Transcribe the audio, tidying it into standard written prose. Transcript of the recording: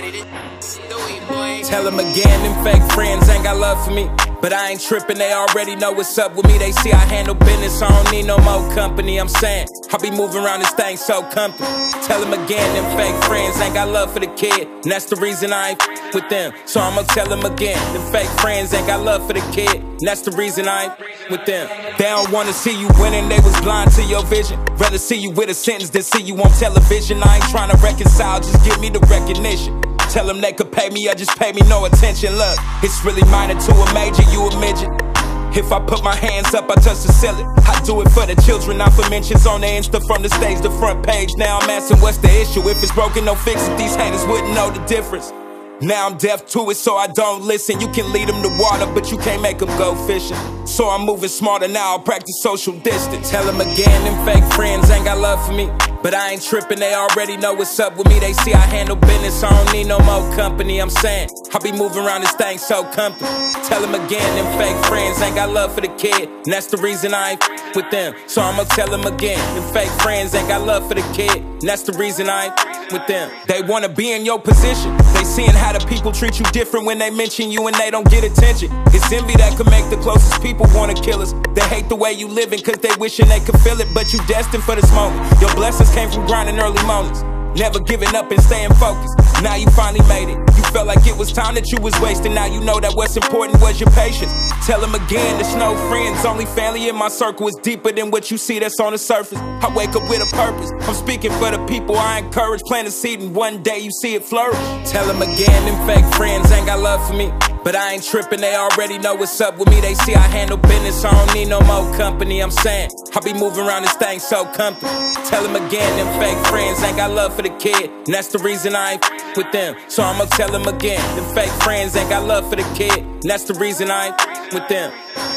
Tell them again, them fake friends ain't got love for me. But I ain't tripping, they already know what's up with me. They see I handle business, I don't need no more company. I'm saying, I be moving around this thing so comfy. Tell them again, them fake friends ain't got love for the kid, and that's the reason I ain't with them. So I'ma tell them again, them fake friends ain't got love for the kid, and that's the reason I ain't with them. They don't wanna see you winning, they was blind to your vision. Rather see you with a sentence than see you on television. I ain't trying to reconcile, just give me the recognition. Tell them they could pay me, or just pay me no attention. Look, it's really minor to a major, you a midget. If I put my hands up, I touch the ceiling. I do it for the children, not for mentions on the Insta. From the stage to front page, now I'm asking what's the issue. If it's broken, no fix it, these haters wouldn't know the difference. Now I'm deaf to it, so I don't listen. You can lead them to water, but you can't make them go fishing. So I'm moving smarter now, I'll practice social distance. Tell them again, them fake friends ain't got love for me. But I ain't tripping, they already know what's up with me. They see I handle business, I don't need no more company. I'm saying, I be moving around this thing so comfy. Tell them again, them fake friends ain't got love for the kid, and that's the reason I ain't with them. So I'ma tell them again, them fake friends ain't got love for the kid, and that's the reason I ain't with them. They wanna be in your position, they seeing how the people treat you different when they mention you and they don't get attention. It's envy that could make the closest people wanna kill us. They hate the way you living cause they wishing they could feel it, but you destined for this moment. Your blessings came from grinding early mornings, never giving up and staying focused. Now you finally made it. You felt like it was time that you was wasting. Now you know that what's important was your patience. Tell them again, there's no friends, only family in my circle. Is deeper than what you see that's on the surface. I wake up with a purpose, I'm speaking for the people I encourage. Plant a seed and one day you see it flourish. Tell them again, them fake friends ain't got love for me. But I ain't tripping, they already know what's up with me. They see I handle business, I don't need no more company. I'm saying, I be moving around this thing so comfy. Tell them again, them fake friends ain't got love for the kid, and that's the reason I ain't with them. So I'ma tell them again, them fake friends ain't got love for the kid, and that's the reason I ain't with them.